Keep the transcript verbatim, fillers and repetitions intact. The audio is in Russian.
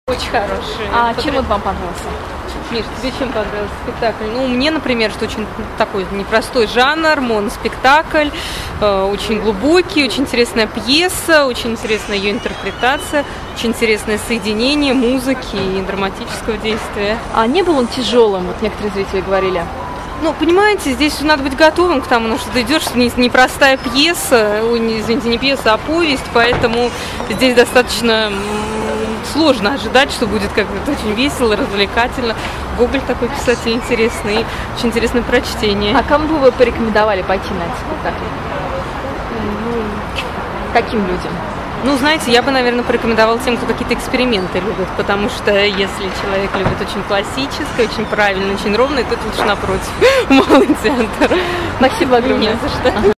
Очень хороший. А чем он вам понравился? Миш, тебе чем понравился спектакль? Ну, мне, например, что очень такой непростой жанр, моноспектакль, э, очень глубокий, очень интересная пьеса, очень интересная ее интерпретация, очень интересное соединение музыки и драматического действия. А не был он тяжелым, вот некоторые зрители говорили? Ну, понимаете, здесь надо быть готовым к тому, на что ты идешь, что не- непростая пьеса, ой, не, извините, не пьеса, а повесть, поэтому здесь достаточно м, сложно ожидать, что будет как-то очень весело, развлекательно. Гоголь такой писатель интересный, очень интересное прочтение. А кому бы вы порекомендовали пойти на этот спектакль? Каким людям? Ну, знаете, я бы, наверное, порекомендовала тем, кто какие-то эксперименты любит, потому что если человек любит очень классическое, очень правильно, очень ровное, то это лучше напротив, малый театр. Спасибо огромное. Не за что.